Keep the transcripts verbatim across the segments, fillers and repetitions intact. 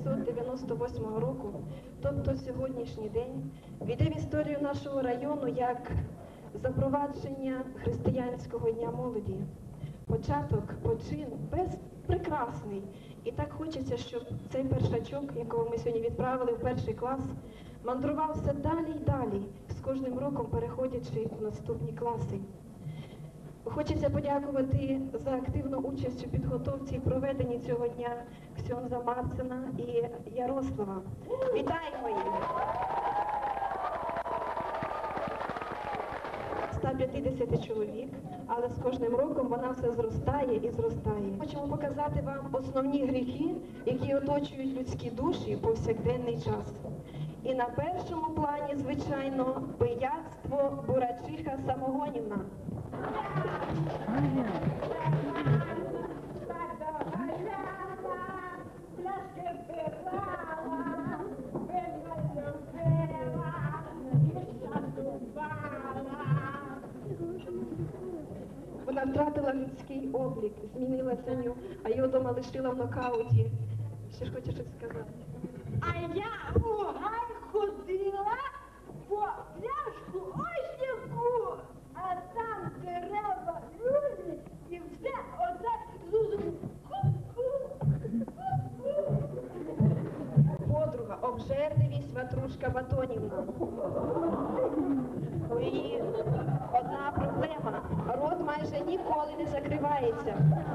дев'ятсот дев'яносто восьмого року, тобто сьогоднішній день, війде в історію нашого району як запровадження християнського дня молоді. Початок, почин безпрекрасний. І так хочеться, щоб цей першачок, якого ми сьогодні відправили в перший клас, мандрував все далі й далі, з кожним роком переходячи в наступні класи. Хочеться подякувати за активну участь у підготовці і проведенні цього дня ксьондза Марцина і Ярослава. Вітаємо їх! ста п'ятдесяти чоловік, але з кожним роком вона все зростає і зростає. Хочемо показати вам основні гріхи, які оточують людські душі в повсякденний час. І на першому плані, звичайно, пияцтво Бурачиха Самогонівна. Вона втратила людський облік, змінилася ню, а його дома лишила в нокауті. Ще ж хочеш щось сказати? А я у гай ходила по пляшку ось яку, а там дерева люди і все отак зузу. Подруга, обжерливість Ватрушка Батонівна. У її одна проблема. Рот майже ніколи не закривається.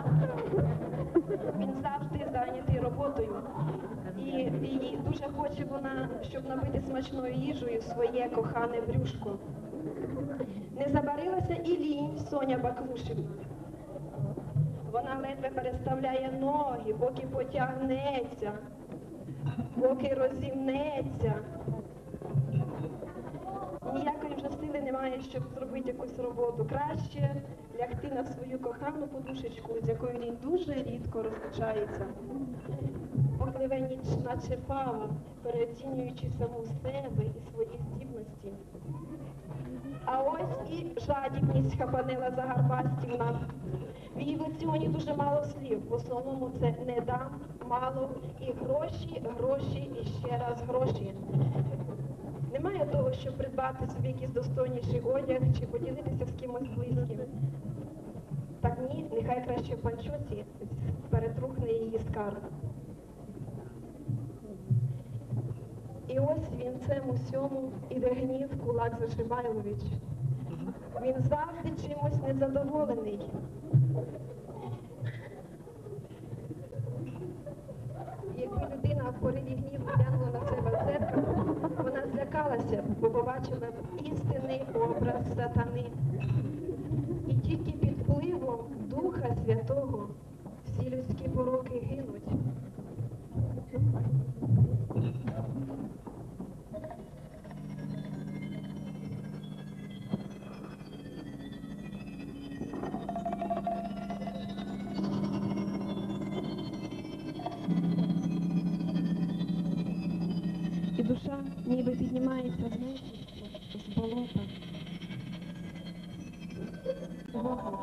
Він завжди зайнятий роботою. І, і дуже хоче вона, щоб набити смачною їжею своє кохане брюшко. Не забарилася і лінь Соня Баквушин. Вона ледве переставляє ноги, поки потягнеться, поки розімнеться. Ніякої вже сили немає, щоб зробити якусь роботу. Краще лягти на свою кохану подушечку, з якою він дуже рідко розлучається. Попливе ніч наче пава, переоцінюючи саму себе і свої здібності. А ось і жадібність Хапанела Загарбастівна. В її леціоні дуже мало слів, в основному це «не дам», «мало» і «гроші», «гроші» і ще раз «гроші». Немає того, щоб придбати собі якийсь достойніший одяг чи поділитися з кимось близьким. Так ні, нехай краще в панчоці перетрухне її скарб. І ось вінцем усьому іде гнів Кулак Зашибайлович. Він завжди чимось незадоволений. Якби людина в пориві гніву глянула на себе в дзеркало, вона злякалася, бо побачила б істинний образ сатани. І тільки під впливом Духа Святого всі людські пороки гинуть. І душа ніби піднімається з неї, з болота. Вогник.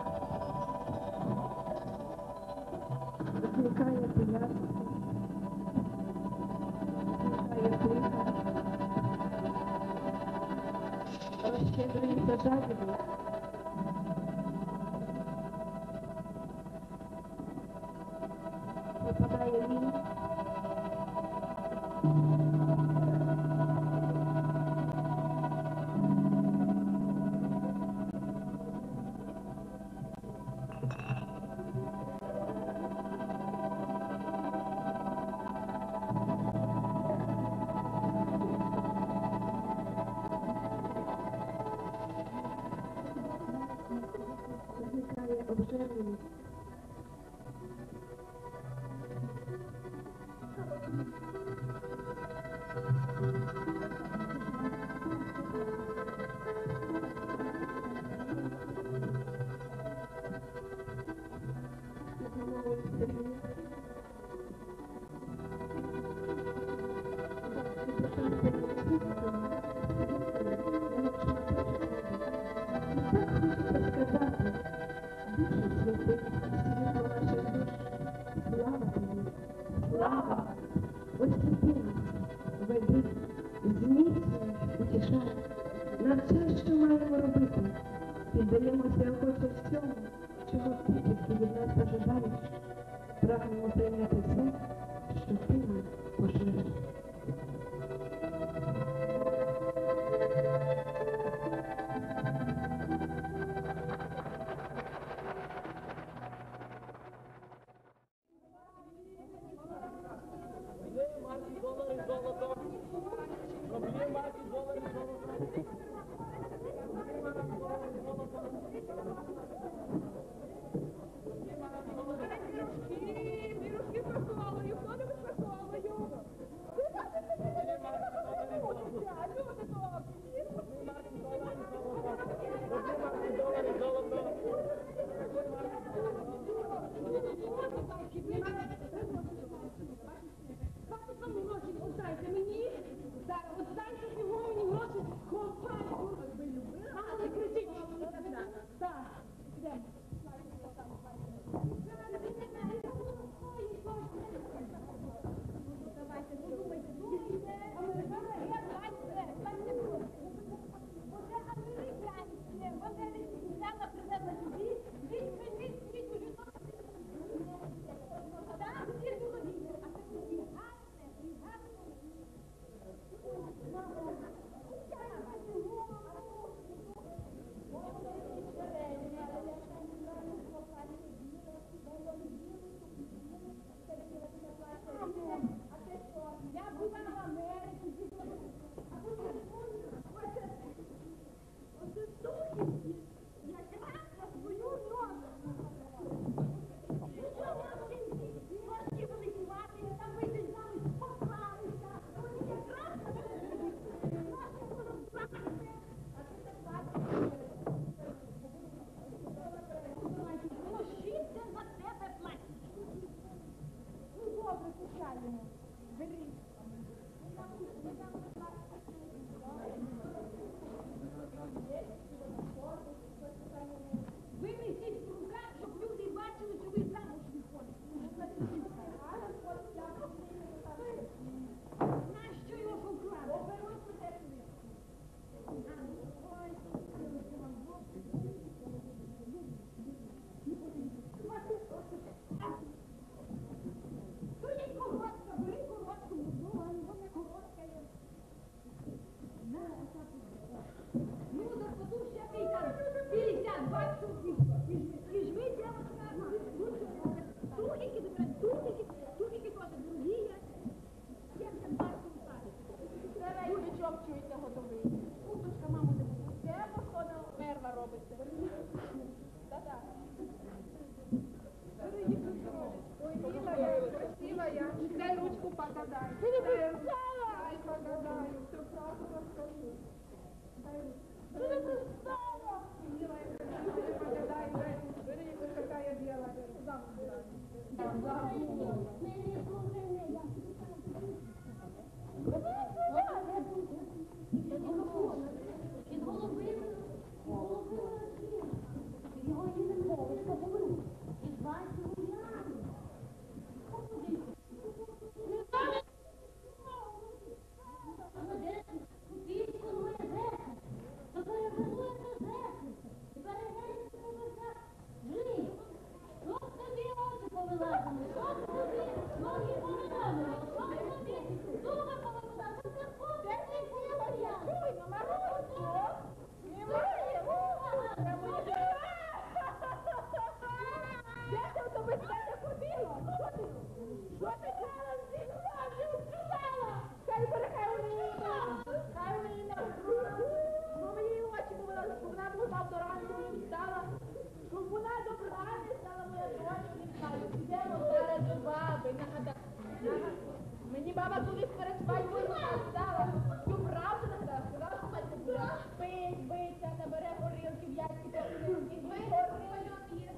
Зникає пияцтво, зникає тиха, розщедрюється жадібність. Випадає лінь. Зникає обжерливість. Слава тобі, слава! Ось Хоча що маємо робити? Піддаємося охоче всьому, чого ти тільки від нас зажадаєш. Прагнемо прийняти все, що ти нам пошириш. Дай ручку погадай. Ты не пристала? Дай погадаю, все правду расскажу. Дай ручку. Ты не пристала? Милая, ты погадай, дай. Смотри, какая белая. Замуж. Замуж. Від голови, голови летів. Його їде мовочка говорить. І звать його Яну. Мені баба колись перед свадьбою сказала, цю правду не сказала, сказала, що батько буде пить, биться, набере горілки, в яйці попити, і ви горілки є.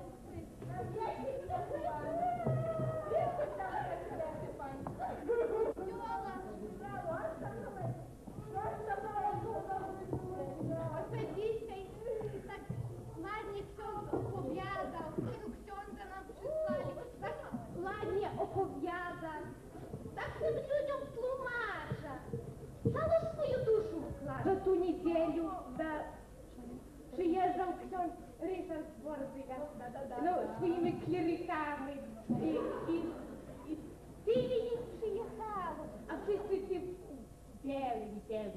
Оце дійсно так ладні ксьон опов'язав, ксьонка нам прислали, так ладні опов'язав, так цим людям тлумача, стало свою душу вклад. За ту неділю, за Корзика, ну, своїми кліриками, і, і, і ти її приїхала, а ти ти белий, белий.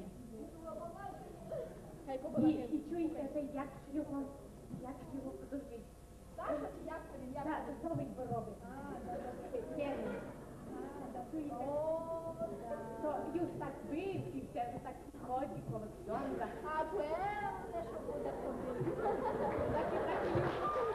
І, і чуєте, це як його, як його, подожди. Саша чи як це він? Як Так, це? зробить боробить. Белий. Чуєте? О, То юж так бив і все, так ходить коло ксьонда. а певне, що буде ходити. Так і так і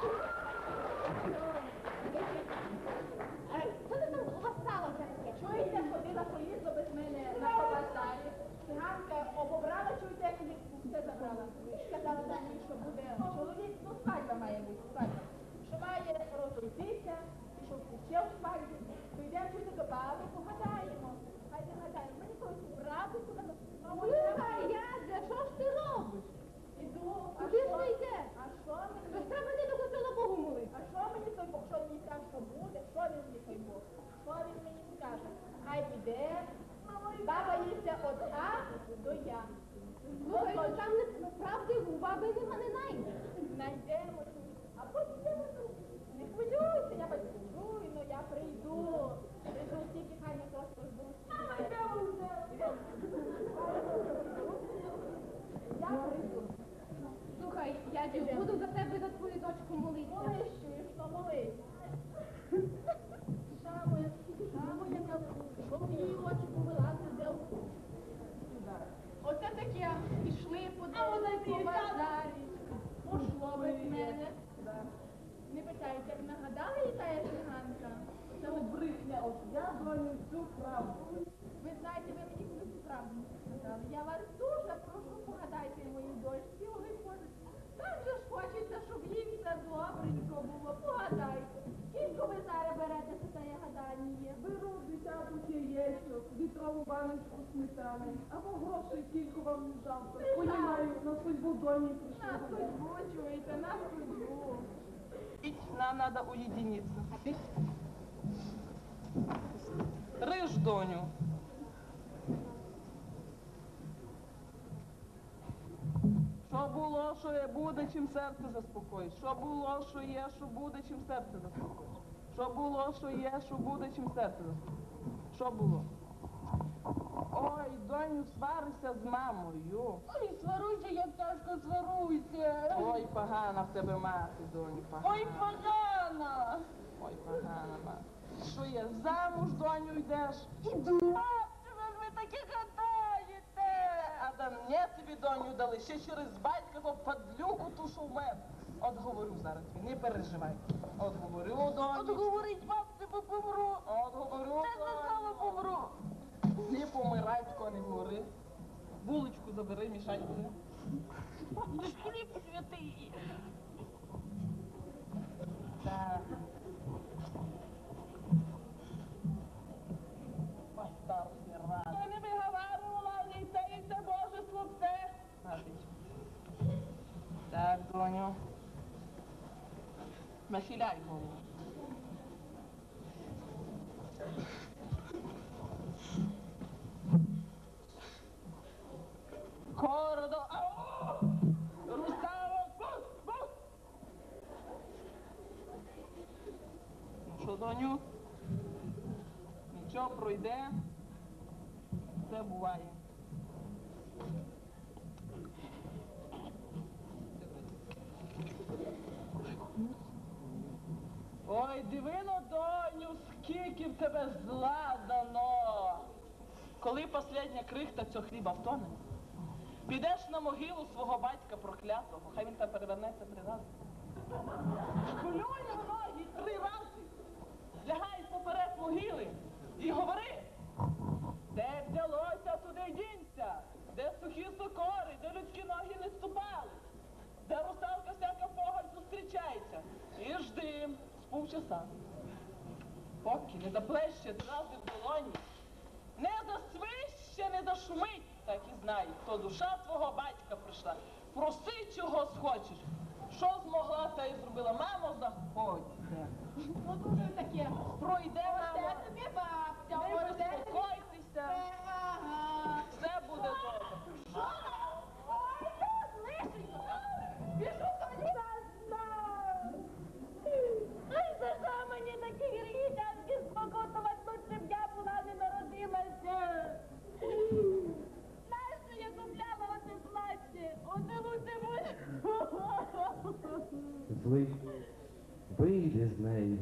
А що ти там хвасталося таке? Чуєте, ходила проїзду без мене на побазарі. Циганка обобрала, чуєте, як їх все забрала. Сказала мені, що буде чоловік, ну свадьба має бути, свадьба. Що має розійтися, і що ще в свадьбі. То йдемо чути до баби, погадаємо. Хайде гадаємо. Мені когось брати туди. Мамо, Слухай, Ядя, що ж ти робиш? іду. А Куди що? ж ти йдеш? А що Тож мені? треба йти до костела Богу молити. А що мені той Бог, що він мені скаже, що буде? Що він мені той Бог? Що він мені скаже? Хай піде. Баба їсться від А до Я. Слухай, ну там не правди у баби нема не найдеш. Найдемо, а потім я верну. Не хвилюйся, я почую, ну я прийду. Прийду тільки хай не трохи розберусь. Я прийду. Слухай, Ядю, буду за тебе, за твою дочку молитися. Молись, чуєш, що молись. Шамує, шамує, щоб її очі повилазили, де сюди. Оце таке, пішли по дому, по базарі, пошло без мене. Не питають, як нагадали їй та циганка? Це от брехня, от я доню всю правду. Ви знаєте, ви мені коли всю правду не сказали. Я вас дуже прошу, погадайте моїй дочці, ви хочете. Так же ж хочеться, щоб їй все добренько було. Погадайте. Скільки ви зараз берете за те гадання? Беру дитяту яєчок, вітрову баночку сметани, або грошей кілько вам не жалко. Понімаю, на судьбу доні На прийшли. судьбу, чуєте, на судьбу. Нам надо уединиться. Рыж, доню. Що було, що є, буде, чим серце заспокоїш. Що було, що є, що буде, чим серце заспокоїш. Що було, що є, що буде, чим серце заспокоїш. Що було? Ой, доню, сварися з мамою. Ой, сваруйся, як тяжко сваруйся. Ой, погана в тебе мати, доню, погана. Ой, погана. Ой, погана мати. Що є, замуж, доню, йдеш? Іду. Чого ж ви таке гадаєте? А да не тобі доню дали, ще через батька то падлюку ту шумет. От говорю зараз тобі, не переживай. От говорю, доню. От говорить бабці, бо помру. От говорю, Це сказала, доню. помру. Не помирай, тако не говори. Булочку забери, мішать буде. Це ж хліб святий. Так. Ой, старості рад. Я не виговарювала, літається Боже словце. Так, доню. Нахиляй голову. Кордо. Ау! Руставо! Бус! Бус! Ну що, доню? Нічого пройде. Все буває. Ой, дивино, доню, скільки в тебе зла дано. Коли последня крихта цього хліба втоне, підеш на могилу свого батька проклятого, хай він там перевернеться три рази. Шкулюй в ноги три рази, лягай поперед могили і говори, де взялося, туди дінься, де сухі сокори, де людські ноги не ступали, де русалка всяка погань зустрічається. І жди з півчаса, поки не заплеще зрази в долоні, не засвище, не зашумить, так і знай, то душа твого батька прийшла. Проси, чого схочеш. Що змогла, та й зробила. Мамо, заходьте. Ну дуже таке. Пройде, мамо. Оце тобі бабця, Не оце тобі. безпокойтеся. Ага. Все буде добре. Ой, я лишенько. Біжу, Тоні. злий, вийди з неї.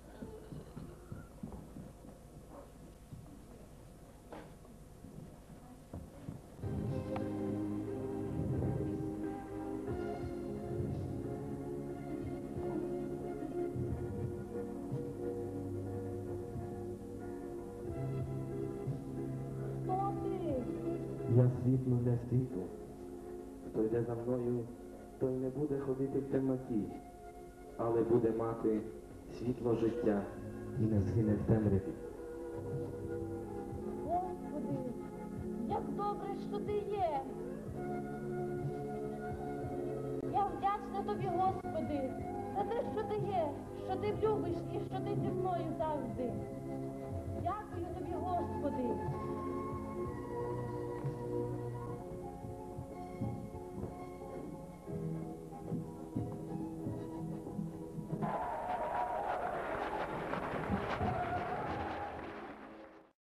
Хто ти? Я світло для світу. Хто йде за мною, той не буде ходити в темноті, але буде мати світло життя і не згине в темряві. Господи, як добре, що ти є. Я вдячна тобі, Господи, за те, що ти є, що ти любиш і що ти зі мною завжди. Дякую тобі, Господи,